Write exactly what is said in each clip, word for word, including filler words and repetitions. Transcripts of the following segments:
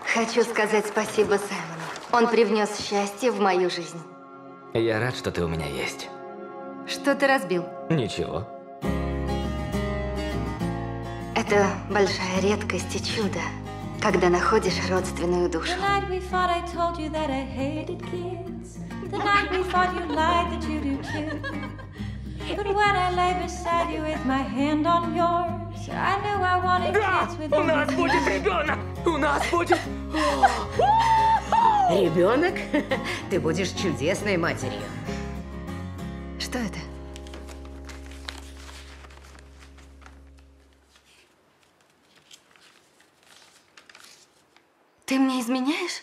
Хочу сказать спасибо Саймону. Он привнес счастье в мою жизнь. Я рад, что ты у меня есть. Что ты разбил? Ничего. Это большая редкость и чудо, когда находишь родственную душу. Да! У нас будет ребенок! У нас будет... Ребенок? Ты будешь чудесной матерью. Что это? Ты мне изменяешь?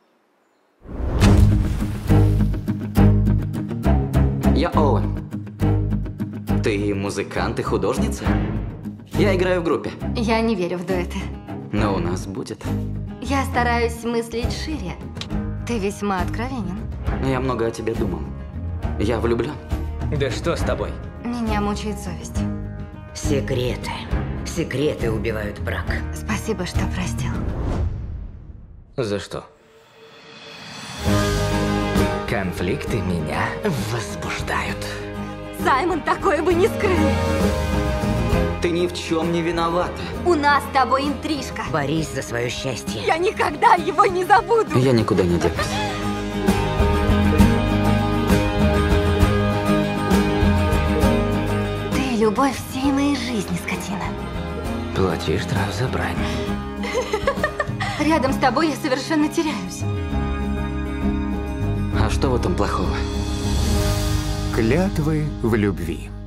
Я Оуэн. Ты музыкант и художница? Я играю в группе. Я не верю в дуэты. Но у нас будет. Я стараюсь мыслить шире. Ты весьма откровенен. Я много о тебе думал. Я влюблен. Да что с тобой? Меня мучает совесть. Секреты. Секреты убивают брак. Спасибо, что простил. За что? Конфликты меня возбуждают. Саймон такое бы не скрыл. Ты ни в чем не виновата. У нас с тобой интрижка. Борись за свое счастье. Я никогда его не забуду. Я никуда не денусь. Ты любовь всей моей жизни, скотина. Плати штраф за брань. Рядом с тобой я совершенно теряюсь. А что в этом плохого? Клятвы в любви.